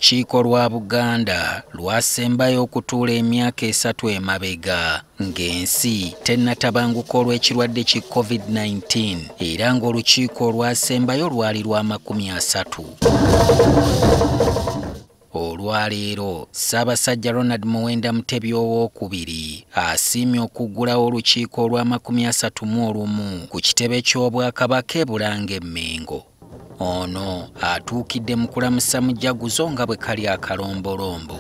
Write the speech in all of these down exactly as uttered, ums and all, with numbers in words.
Olukiiko lwa Buganda lwasembayo okutuula emyaka esatu emabega ng'ensi tennatabanguka olw'ekirwadde ki COVID nineteen era ng'olukiiko lwasembayo lwali lwa makumi asatu. Olwaleero ssaabasajja Ronald Muwenda Mutebi owookubiri asiimye okuggulawo olukiiko olwa makumi asatu mu olumu ku kitebe ky'Obwakabaka e Bulanga e Mmengo. Ono atuukidde mu kulamusa mujaguzo nga bwe kali akalombolombo.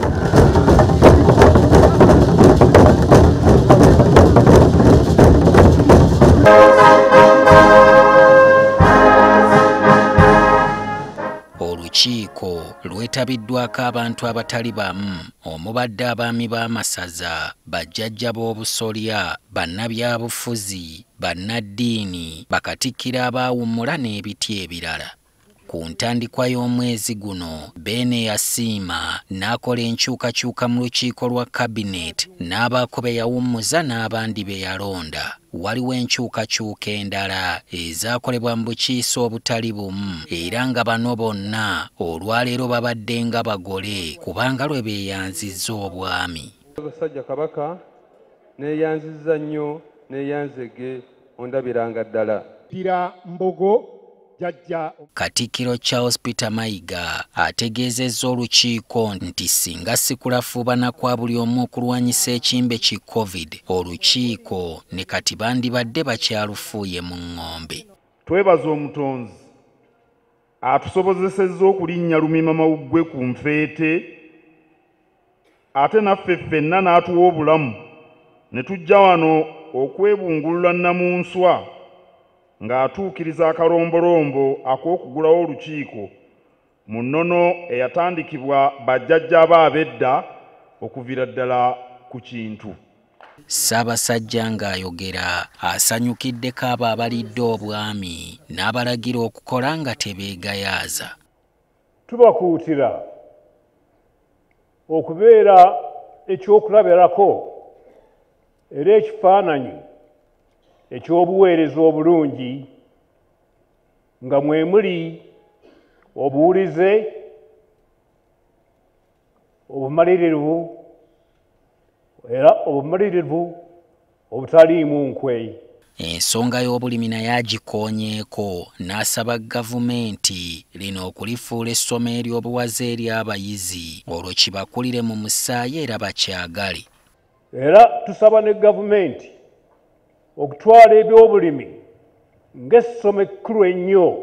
Olukiiko lwetabiddwako abantu abatali bamu omubadde abaami b'amasaza, bajjajja b'obusolya, bannabyabufuzi, bannaddiini, bakatikkiro abaawummula n'ebiti ebirala. Ku ntandikwa y'omwezi guno Beene yasiima n'akola enkyukakyuka mu lukiiko lwa kabineeti n'abaako be yawummuza n'abandi be yalonda. Waliwo enkyukakyuka endala ezaakolebwa mu bukiise obutali bumu era nga bano bonna olwaleero babadde nga bagole kubanga lwe beeyanzizza obwami. Abasajja Kabaka neeyanzizza nnyo neeyanzege ondabiranga ddala. Tira mbogo Katikkiro Charles Peter Mayiga ategeezezza olukiiko nti singa sikulafuuba na kwa buli omu okulwanyisa ekimbe ki COVID, olukiiko ne kati bandibadde bakyalufuuye mu ng'ombe. Twebaza omutonzi atusobozesezza okulinnya lumima mawuggwe ku nfeete ate naffe ffenna n'atuwa obulamu ne tujja wano okwebungulula nnamunswa ng'atuukiriza akalombolombo ak'okuggulawo olukiiko mu nnono eyatandikibwa bajjajja be ab'edda okuviira ddala ku kintu. Ssaabasajja ng'ayogera asanyukiddeko abo abalidde obwami n'abalagira okukola nga tebeegayaaza. Tubakuutira okubeera ekyokulabirako era ekifaananyi ekyobuweereza obulungi nga mwe muli obuwulize, obumalirivu era obumalirivu obutaliimu nkwe. Ensonga y'obulimi naye agikoonyeeko n'asaba gavumenti lino okulifuula essomo ery'obuwaze eri abayizi olwo kibakulire mu musaayi era bakyagale. Era tusaba ne gavumenti okutwala ebyobulimi ng'essomo ekkulu ennyo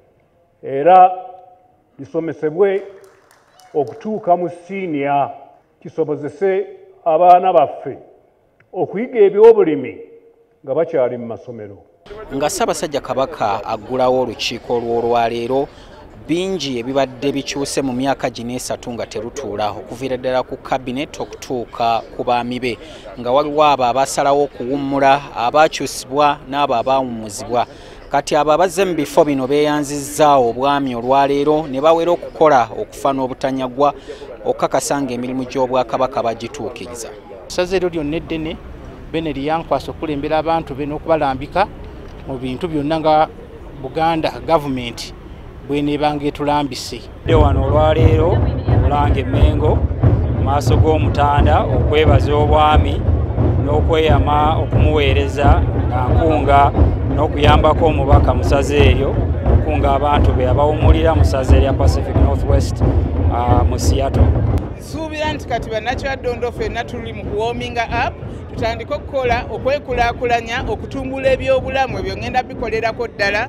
era lisomesebwe okutuuka mu siniya, kisobozese abaana baffe okuyiga ebyobulimi nga bakyali mu masomero. Nga ssaabasajja Kabaka aggulawo olukiiko olw'olwaleero, bingi ebibadde bikyuse mu myaka gino esatu nga terutuula okuviira ddala ku kabineeti okutuuka ku baami be, nga waliwo abo abasalawo okuwummula, abaakyusibwa n'abo abaawummuzibwa. Kati abo abazze mu bifo bino beeyanzizza obwami olwaleero ne bawera okukola okufa n'obutanyagwa okukakasa ng'emirimu gy'Obwakabaka bagituukiriza. Essaza eryo lyonna eddene Beene lyankwasa okulembera abantu be n'okubalambika mu bintu byonna nga Buganda gavumenti bw'eneebanga etulambise. Wano olwaleero Bulanga e Mmengo mu maaso g'Omutanda okwebaza obwami n'okweyama okumuweereza nga nkunga n'okuyambako omubaka mu ssaza eryo okunga abantu be abawummulira mu ssaza erya Pacific Northwest uh, mu Seattle. Suubira nti kati bannakyadondo ffenna tuli mu kuwoominga up tutandika okukola okwekulaakulanya okutumbula ebyobulamu ebyo ngenda bikolerako ddala.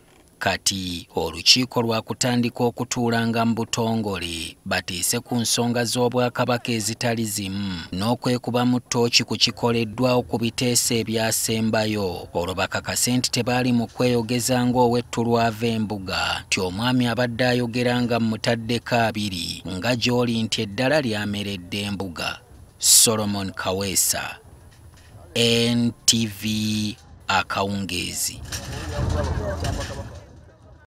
Kati olukiiko lwakutandika okutuulanga mu butongole batiise ku nsonga z'Obwakabaka ezitali zimu n'okwekuba mu ttooki ku kikoleddwawo ku biteeso ebyasembayo olwo bakakase nti tebaali mu kweyogeza ng'owettu lwava embuga nti omwami abadde ayogeranga mu mutaddeko abiri nga gy'oli nti eddala lyameredde embuga. Solomon Kaweesa, N T V, Akawungeezi.